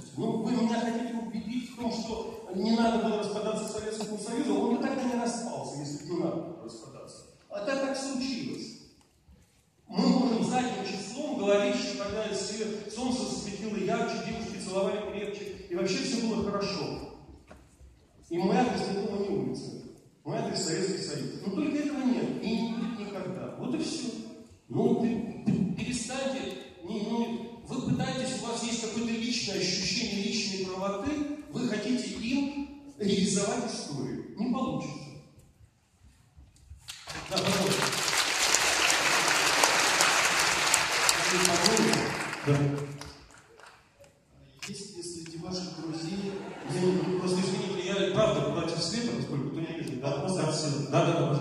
Ну, вы меня хотите убедить в том, что не надо было распадаться Советскому Союзу, он бы тогда не распался, если бы не надо было распадаться. А так случилось. Мы можем задним числом говорить, что когда солнце светило ярче, девушки целовали крепче, и вообще все было хорошо. И мой адрес никого не улица. Мой адрес Советский Союз. Но только этого нет, и не будет никогда. Вот и все. Ну, перестаньте, вы пытаетесь, у вас есть какое-то личное ощущение личной правоты, вы хотите им реализовать историю. Не получится. Да, пожалуйста. Да. Есть ли среди ваших друзей... Просто извините, я правда против света, поскольку то не вижу. Да, да,